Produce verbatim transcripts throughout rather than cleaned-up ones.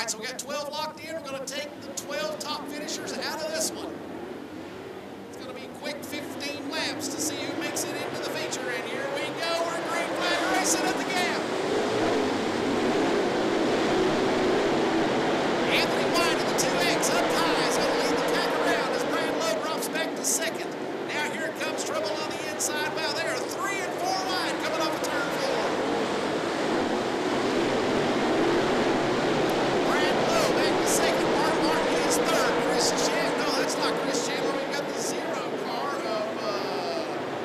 right, so we got twelve locked in. We're going to take the twelve top finishers out of this one. It's going to be quick fifteen laps to see who makes it into the feature. And here we go. We're green flag racing at the gap. Anthony White in the two X up high is going to lead the pack around as Brad Lowe drops back to second. Now here comes trouble on the inside. Well, they are three and four wide coming off of turn four. Brad Lowe back to second. Mark Martin is third. Chris Chandler. No, that's not Chris Chandler. We've got the zero car of uh,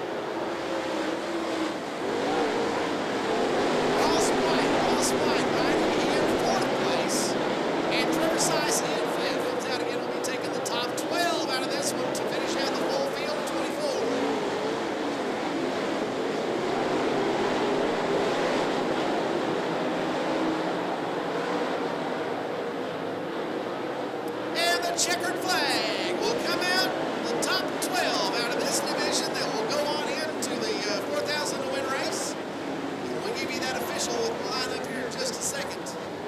Ross White. Ross White riding in fourth place. And Trevor Sice in fifth. Comes out again. We'll be taking the top twelve out of this one to finish out the full field of twenty-four. And the checkered flag will come out. The top twelve out of this division that will go on into the uh, four thousand to win race. And we'll give you that official lineup here in just a second.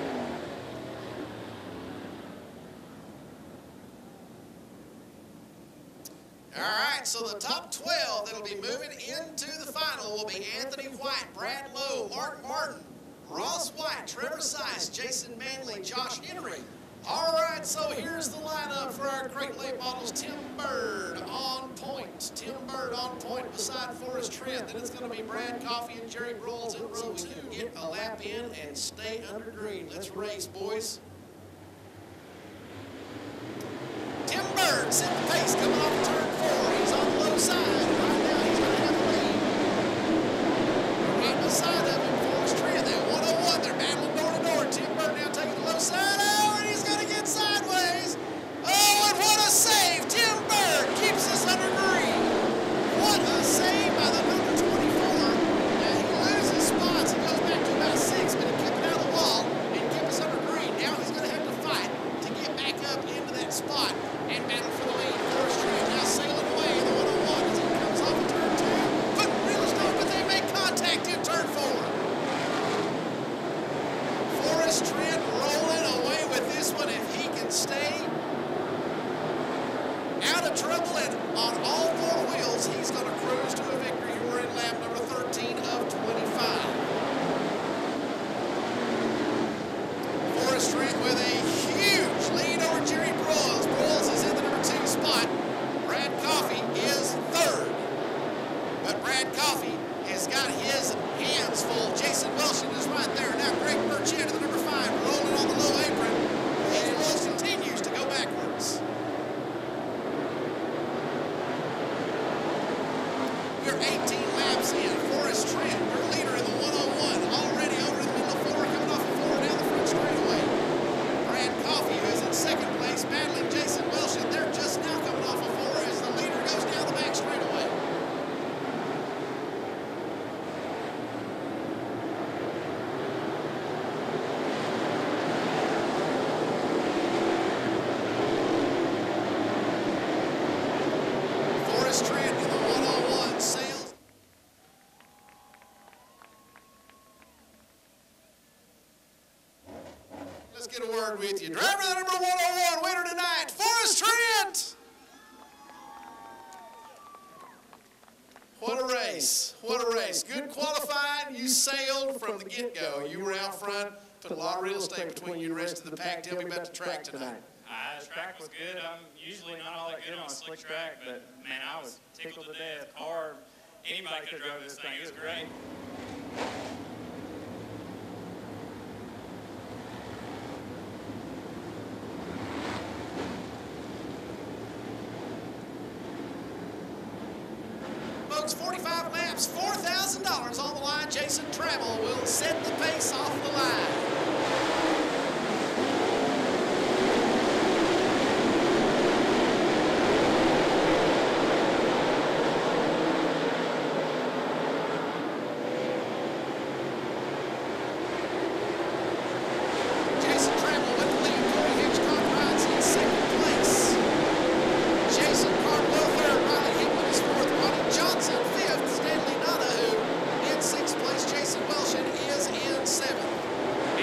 All right, so the top twelve that'll be moving into the final will be Anthony White, Brad Lowe, Mark Martin, Ross White, Trevor Sice, Jason Manley, Josh Henry. All right, so here's the lineup for our Crate Late Models. Tim Bird on point. Tim Bird on point beside Forrest Trent. Then it's going to be Brad Coffey and Jerry Broyles in row two. Get a lap in and stay under green. Let's race, boys. Tim Bird set the pace coming off turn four. He's on the low side. Right now he's going to have the lead. Right beside of him, Forrest Trent. They're one oh one. They're battling door to door. Tim Bird now taking the low side. Oh, and he's going to get sideways. Oh, and what a save. Tim Bird keeps us under green. What a save by the number twenty-four. Now he loses spots. He goes back to about six, but he kept it out of the wall and kept us under green. Now he's going to have to fight to get back up into that spot and battle for the lead. Forrest Trent now sailing away in the one oh one as he comes off of turn two. Putting real stone, but they make contact in turn four. Forrest Trent rolling away with this one. If he can stay out of trouble and on all four wheels, he's going to cruise to a victory. We're in lap number thirteen of twenty-five. Forrest Trent with a huge lead over Jerry Broyles. Broyles is in the number two spot. Brad Coffey is third. But Brad Coffey has got his hands full. Jason Wilson is right there. Now Greg Burchett, the number five, rolling on the low apron. And Wills continues to go backwards. We're eighteen laps in. Forrest Trent, your leader in the one oh one, already over the middle of four, coming off of four down the front straightaway. Brad Coffey, who is in second place, battling Jason Wilson. They're just now coming off of four as the leader goes down the back straightaway. Forrest Trent in the one oh one sails. Let's get a word with you. Driver the number one oh one, winner tonight, Forrest Trent. What a race. What a race. Good qualifying. You sailed from the get-go. You were out front, put a lot of real estate between you and the rest of the pack. Tell me about the track tonight. Uh, the track was good. I'm usually not all that good on a slick track, but man, I was tickled to death. Car, anybody could have drove this thing. It was great. Folks, forty-five laps, four thousand dollars on the line. Jason Trammell will set the pace off the line. Jason Trammell with the lead. Corey Hitchcock rides in second place. Jason Cardwell third. Riley Hickman is fourth. Ronnie Johnson fifth. Stanley Donahue in sixth place. Jason Welsh is in seventh.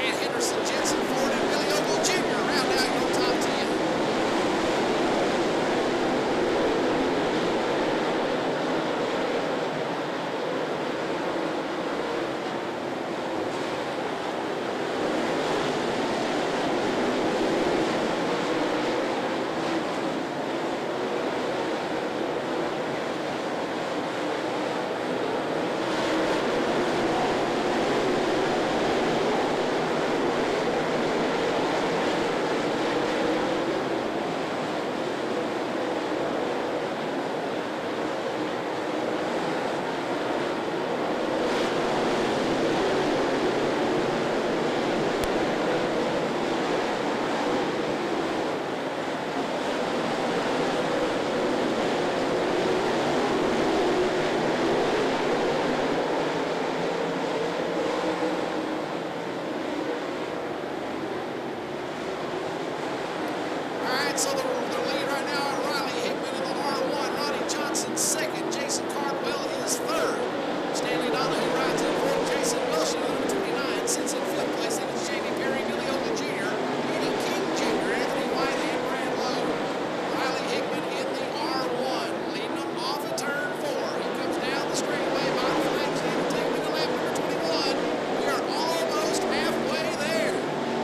right, so the, the lead right now at Riley Hickman in the R one. Ronnie Johnson second. Jason Cardwell is third. Stanley Donahue rides in fourth. Jason Wilson, number twenty-nine, sits in fifth place. Then it's Jamie Perry, Billy Oka Junior Eddie King Junior, Anthony White, and Brad Lowe. Riley Hickman in the R one, leading them off at turn four. He comes down the straightaway by the flag stand and taking the lap number twenty-one. We are almost halfway there.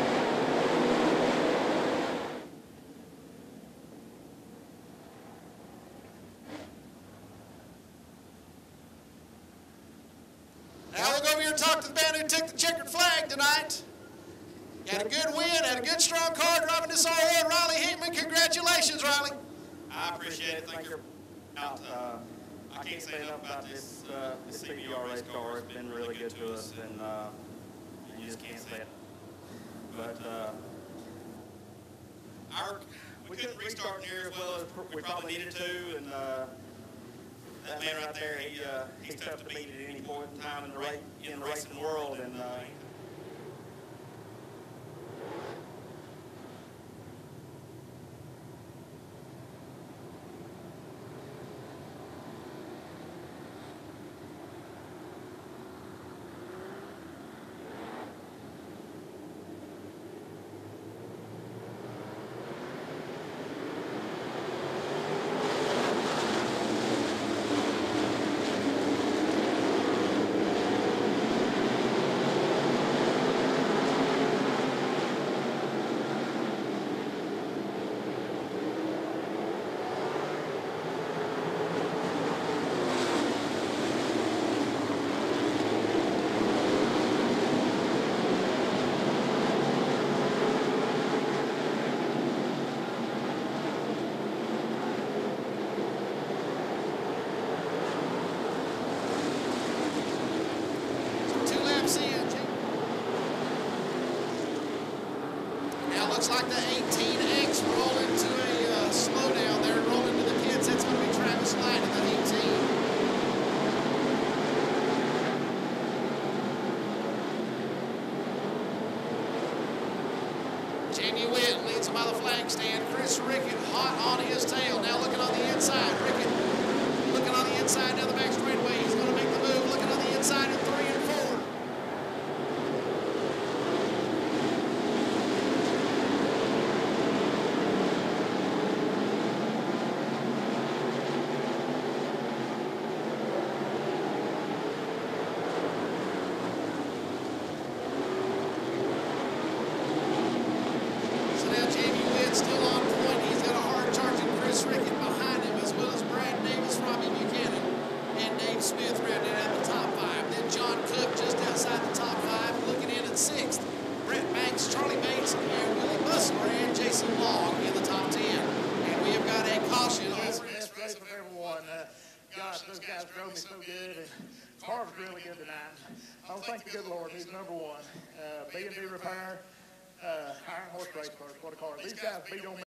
Now we'll go over here and talk to the man who took the checkered flag tonight. Had a good win, had a good strong car driving this R one. Riley Hickman, congratulations, Riley. I appreciate it. Thank you. Out, uh, I can't say enough about this, uh, this C B R race car. It's been really good to us, and uh, you just can't say it. But uh, our, we couldn't restart near as well as we probably needed to, and uh, that man right there, he uh, he's tough to beat at any point in time in the race in the racing world, and. Uh, Looks like the eighteen X roll into a uh, slowdown there, roll into the kids. That's going to be Travis Light in the eighteen. Jamie Witt leads him by the flag stand. Chris Rickett hot on his tail. Now looking on the inside. Rickett looking on the inside down the back straightaway. He's going to make the move. Looking on the inside in three and four. Still on point. He's got a hard charging Chris Rickett behind him, as well as Brad Davis, Robbie Buchanan, and Dave Smith rounding out the top five. Then John Cook just outside the top five, looking in at sixth. Brett Banks, Charlie Bates, and Willie Bustler, and Jason Long in the top ten. And we have got a caution. Best race of everyone. Uh, gosh, those guys drove me so good, and the car was really good tonight. Oh, thank the good Lord, he's number one. Uh, B and B Repair. Uh, Iron Horse Race Cars, what a car. These guys beat on me.